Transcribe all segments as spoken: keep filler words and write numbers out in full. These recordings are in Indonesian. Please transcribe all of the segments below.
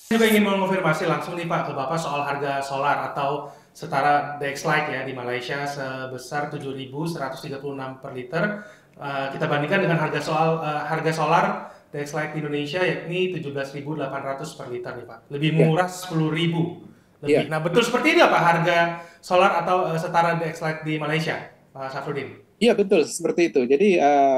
Saya juga ingin mengonfirmasi langsung nih Pak ke Bapak soal harga solar atau setara Dexlight ya di Malaysia sebesar tujuh ribu seratus tiga puluh enam per liter. Uh, kita bandingkan dengan harga soal uh, harga solar Dexlight di Indonesia yakni tujuh belas ribu delapan ratus per liter nih Pak. Lebih Ya, murah sepuluh ribu lebih. ya, Nah, betul seperti ini Pak harga solar atau uh, setara Dexlight di Malaysia, Pak Safrudin? iya betul seperti itu. Jadi uh,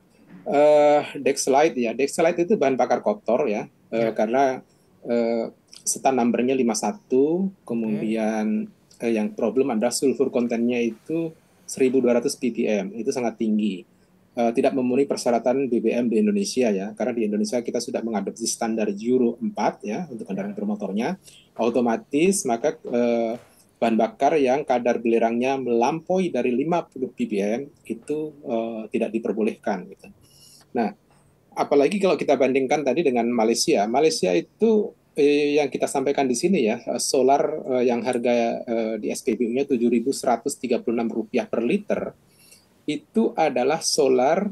uh, Dexlite ya, Dexlite itu bahan bakar kotor ya, uh, Ya. karena uh, setan numbernya lima puluh satu, Oke. kemudian uh, yang problem adalah sulfur kontennya itu seribu dua ratus ppm, itu sangat tinggi. Uh, tidak memenuhi persyaratan B B M di Indonesia ya, karena di Indonesia kita sudah mengadopsi standar Euro empat ya untuk kendaraan Ya. bermotornya, otomatis maka uh, bahan bakar yang kadar belerangnya melampaui dari lima puluh ppm itu uh, tidak diperbolehkan gitu. Nah, apalagi kalau kita bandingkan tadi dengan Malaysia, Malaysia itu eh, yang kita sampaikan di sini ya, solar eh, yang harga eh, di S P B U-nya tujuh ribu seratus tiga puluh enam rupiah per liter, itu adalah solar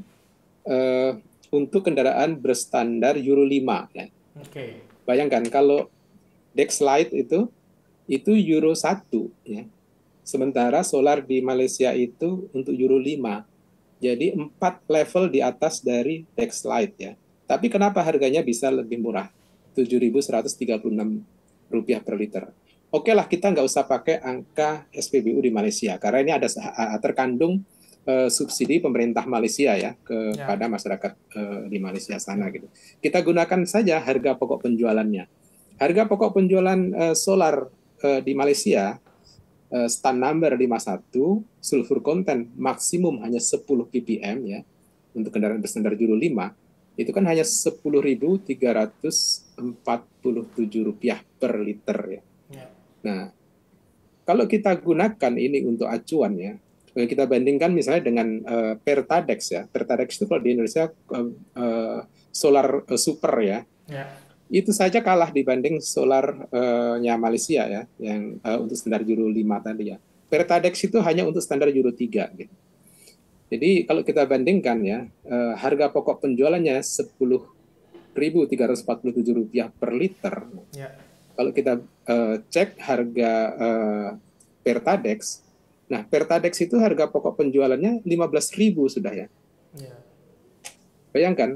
eh, untuk kendaraan berstandar Euro lima ya. Oke. Bayangkan kalau Dexlite itu itu Euro satu ya. Sementara solar di Malaysia itu untuk Euro lima. Jadi empat level di atas dari Dexlite ya. Tapi kenapa harganya bisa lebih murah? tujuh ribu seratus tiga puluh enam rupiah per liter. Oke lah, kita nggak usah pakai angka S P B U di Malaysia karena ini ada terkandung uh, subsidi pemerintah Malaysia ya Ya. kepada masyarakat uh, di Malaysia sana gitu. Kita gunakan saja harga pokok penjualannya. Harga pokok penjualan uh, solar uh, di Malaysia uh, stand number lima puluh satu, sulfur content maksimum hanya sepuluh ppm ya, untuk kendaraan berstandar Euro lima, itu kan hanya sepuluh ribu tiga ratus empat puluh tujuh rupiah per liter ya. Ya. Nah, kalau kita gunakan ini untuk acuan ya, eh, kita bandingkan misalnya dengan uh, Pertadex ya. Pertadex itu kalau di Indonesia uh, uh, solar uh, super ya, Ya. itu saja kalah dibanding solarnya uh, Malaysia ya, yang uh, untuk standar Euro lima tadi ya. Pertadex itu hanya untuk standar Euro tiga gitu. Jadi kalau kita bandingkan ya, uh, harga pokok penjualannya sepuluh ribu tiga ratus empat puluh tujuh rupiah per liter. Ya. Kalau kita uh, cek harga uh, Pertadex, nah Pertadex itu harga pokok penjualannya lima belas ribu sudah ya. Ya. Bayangkan,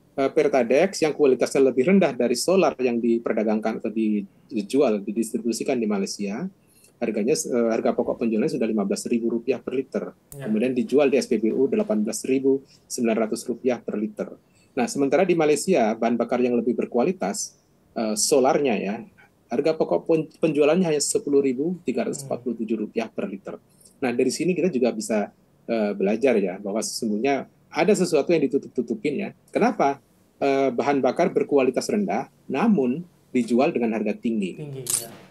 Pertadex yang kualitasnya lebih rendah dari solar yang diperdagangkan atau dijual, didistribusikan di Malaysia, harganya harga pokok penjualannya sudah lima belas ribu rupiah per liter. Ya. Kemudian dijual di S P B U delapan belas ribu sembilan ratus rupiah per liter. Nah, sementara di Malaysia bahan bakar yang lebih berkualitas, solarnya ya, harga pokok penjualannya hanya sepuluh ribu tiga ratus empat puluh tujuh rupiah per liter. Nah, dari sini kita juga bisa uh, belajar ya bahwa sesungguhnya ada sesuatu yang ditutup-tutupin ya. Kenapa? Uh, bahan bakar berkualitas rendah, namun dijual dengan harga tinggi. Tinggi ya.